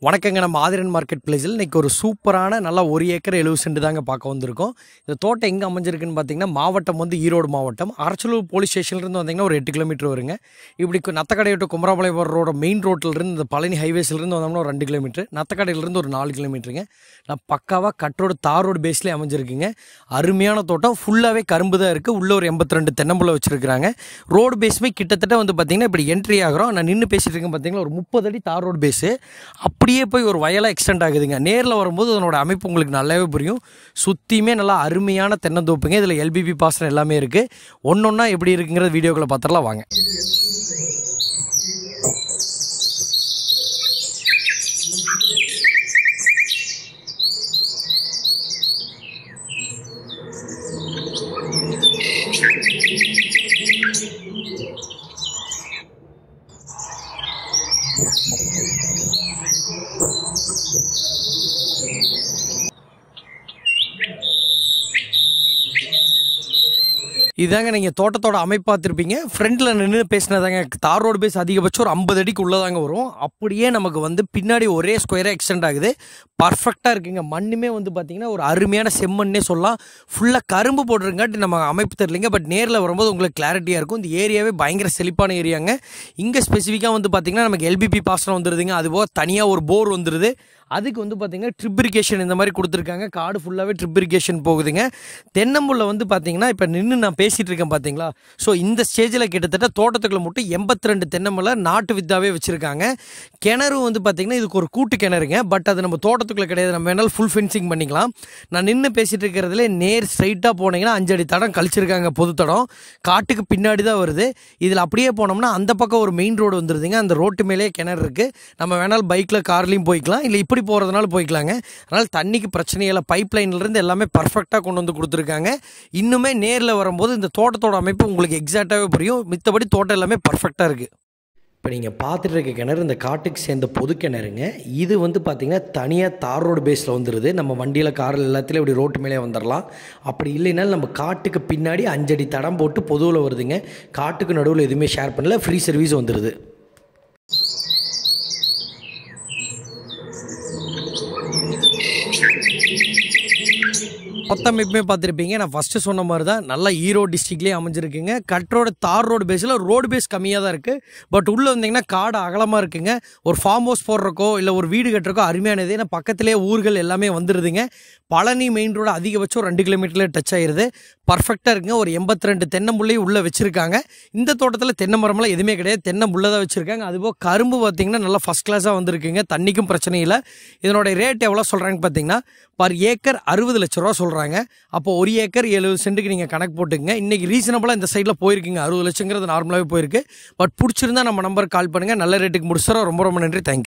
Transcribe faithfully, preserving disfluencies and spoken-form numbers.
வணக்கங்க. நம்ம ஆதிரன் மார்க்கெட் பிளேஸில் இன்றைக்கி ஒரு சூப்பரான நல்லா ஒரு ஏக்கர் எழுபது சென்ட் தாங்க பார்க்க வந்திருக்கோம். இந்த தோட்டம் எங்கே அமைஞ்சிருக்குன்னு பார்த்தீங்கன்னா, மாவட்டம் வந்து ஈரோடு மாவட்டம். அரச்சலூர் போலீஸ் ஸ்டேஷன்லேருந்து வந்தீங்கன்னா ஒரு எட்டு கிலோமீட்டர் வருங்க. இப்படி நத்தக்கடை டு குமராபாளையம் ரோட மெயின் ரோட்டிலிருந்து இந்த பழனி ஹைவேஸ்லேருந்து வந்தோம்னா ஒரு ரெண்டு கிலோமீட்டர், நத்தக்கடையிலேருந்து ஒரு நாலு கிலோமீட்டருங்க. நான் பக்காவாக கட் ரோடு தார் ரோடு பேஸ்லேயே அமைஞ்சிருக்குங்க. அருமையான தோட்டம், ஃபுல்லாகவே கரும்பு தான் இருக்குது. உள்ளே ஒரு எண்பத்தி ரெண்டு தென்னம்புள்ள வச்சுருக்காங்க. ரோடு பேஸுமே கிட்டத்தட்ட வந்து பார்த்திங்கன்னா இப்படி என்ட்ரி ஆகிறோம். நான் நின்று பேசிகிட்டு இருக்கேன் பார்த்தீங்கன்னா ஒரு முப்பது அடி தார் ரோடு பேஸு அப்படியே போய் ஒரு வயலாக எக்ஸ்டெண்ட் ஆகுதுங்க. நேரில் வரும்போது அதனோட அமைப்பு உங்களுக்கு நல்லாவே புரியும். சுற்றியுமே நல்லா அருமையான தென்னந்தோப்புங்க. இதில் எல்பிபி பாசனம் எல்லாமே இருக்குது. ஒன்று ஒன்றா எப்படி இருக்குங்கிற வீடியோக்களை பார்த்துடலாம் வாங்க. இதாங்க நீங்கள் தோட்டத்தோட அமைப்பு பார்த்துருப்பீங்க. ஃப்ரண்டில் நின்று பேசினதாங்க. தார் ரோடு பேஸ் அதிகபட்சம் ஒரு ஐம்பது அடிக்கு உள்ளதாங்க வரும். அப்படியே நமக்கு வந்து பின்னாடி ஒரே ஸ்கொயராக எக்ஸ்டெண்ட் ஆகுது. பர்ஃபெக்டாக இருக்குங்க. மண்ணுமே வந்து பார்த்திங்கன்னா ஒரு அருமையான செம்மண்ணே சொல்லலாம். ஃபுல்லாக கரும்பு போட்டுருங்காட்டி நம்ம அமைப்பு தெரியலைங்க. பட் நேரில் வரும்போது உங்களுக்கு கிளாரிட்டியாக இருக்கும். இந்த ஏரியாவே பயங்கர செழிப்பான ஏரியாங்க. இங்கே ஸ்பெசிஃபிக்காக வந்து பார்த்திங்கன்னா நமக்கு எல்பிபி பாசனம் வந்துடுதுங்க. அதுபோக தனியாக ஒரு போர் வந்துடுது. அதுக்கு வந்து பார்த்திங்கன்னா ட்ரிப் இரிகேஷன் இந்த மாதிரி கொடுத்துருக்காங்க. காடு ஃபுல்லாகவே ட்ரிப் இரிகேஷன் போகுதுங்க. தென்னம்புள்ள வந்து பார்த்திங்கன்னா இப்போ நின்று நான் பேசிகிட்டு இருக்கேன் பார்த்தீங்களா. ஸோ இந்த ஸ்டேஜில் கிட்டத்தட்ட தோட்டத்துக்குள்ள மட்டும் எண்பத்தி ரெண்டு தென்னம்புள்ள நாட்டு வித்தாவே வச்சுருக்காங்க. கிணறு வந்து பார்த்திங்கன்னா இதுக்கு ஒரு கூட்டு கிணறுங்க. பட் அது நம்ம தோட்டத்துக்குள்ளே கிடையாது. நம்ம வேணாலும் ஃபுல் ஃபென்சிங் பண்ணிக்கலாம். நான் நின்று பேசிகிட்டு இருக்கிறதுல நேர் ஸ்ட்ரைட்டாக போனீங்கன்னா அஞ்சு அடி தடம் கழிச்சிருக்காங்க. பொது தடம் காட்டுக்கு பின்னாடி தான் வருது. இதில் அப்படியே போனோம்னா அந்த பக்கம் ஒரு மெயின் ரோடு வந்துடுதுங்க. அந்த ரோட்டு மேலேயே கிணறு இருக்குது. நம்ம வேணாலும் பைக்கில் கார்லேயும் போய்க்கலாம், இல்லை இப்படி போகிறதுனால போய்க்கலாங்க. அதனால் தண்ணிக்கு பிரச்சனை இல்லை. பைப் லைன்லேருந்து எல்லாமே பர்ஃபெக்டாக கொண்டு வந்து கொடுத்துருக்காங்க. இன்னுமே நேரில் வரும்போது இந்த தோட்டத்தோட அமைப்பு உங்களுக்கு எக்ஸாக்டாகவே புரியும். மித்தபடி தோட்டம் எல்லாமே பர்ஃபெக்டாக இருக்குது. இப்போ நீங்கள் பார்த்துட்டு இருக்க கிணறு இந்த காட்டுக்கு சேர்ந்த பொது கிணறுங்க. இது வந்து பார்த்திங்கன்னா தனியாக தார் ரோடு பேஸில் வந்துடுது. நம்ம வண்டியில் காரில் எல்லாத்துலேயும் இப்படி ரோட்டு மேலே வந்துடலாம். அப்படி இல்லைனாலும் நம்ம காட்டுக்கு பின்னாடி அஞ்சடி தடம் போட்டு பொதுவில் வருதுங்க. காட்டுக்கு நடுவில் எதுவுமே ஷேர் பண்ணல. ஃப்ரீ சர்வீஸ் வந்துடுது. மொத்தமைப்புமே பார்த்துருப்பீங்க. நான் ஃபஸ்ட்டு சொன்ன மாதிரி தான் நல்லா ஈரோடு டிஸ்ட்ரிக்ட்லேயே அமைஞ்சிருக்குங்க. கட் ரோடு தார் ரோடு பேஸில் ரோடு பேஸ் கம்மியாக தான் இருக்குது. பட் உள்ளே வந்தீங்கன்னா காடு அகலமாக இருக்குங்க. ஒரு ஃபார்ம் ஹவுஸ் போடுறக்கோ இல்லை ஒரு வீடு கட்டுறக்கோ அருமையானது. ஏன்னா பக்கத்துலேயே ஊர்கள் எல்லாமே வந்துடுதுங்க. பழனி மெயின் ரோடு அதிகபட்சம் ரெண்டு கிலோமீட்டர்லேயே டச் ஆகிடுது. பர்ஃபெக்டாக இருக்குங்க. ஒரு எண்பத்தி ரெண்டு தென்னம்புள்ளையும் உள்ளே வச்சுருக்காங்க. இந்த தோட்டத்தில் தென்னை மரமெல்லாம் எதுவுமே கிடையாது. தென்னம்புள்ள தான் வச்சுருக்காங்க. அதுபோக கரும்பு பார்த்திங்கன்னா நல்லா ஃபஸ்ட் கிளாஸாக வந்துருக்குங்க. தண்ணிக்கும் பிரச்சனை இல்லை. இதனோட ரேட் எவ்வளோ சொல்கிறாங்கன்னு பார்த்தீங்கன்னா பர் ஏக்கர் அறுபது லட்ச ரூபா சொல்கிறாங்க. அப்போ ஒரு ஏக்கர் எழுபது சென்ட்டுக்கு நீங்கள் கணக்கு போட்டுக்கங்க. இன்றைக்கி ரீசனபிளாக இந்த சைடில் போயிருக்குங்க. அறுபது லட்சங்கிறது நார்மலாகவே போயிருக்கு. பட் பிடிச்சிருந்தா நம்ம நம்பருக்கு கால் பண்ணுங்கள். நல்ல ரேட்டுக்கு முடிச்சுறோம். ரொம்ப ரொம்ப நன்றி. தேங்க்யூ.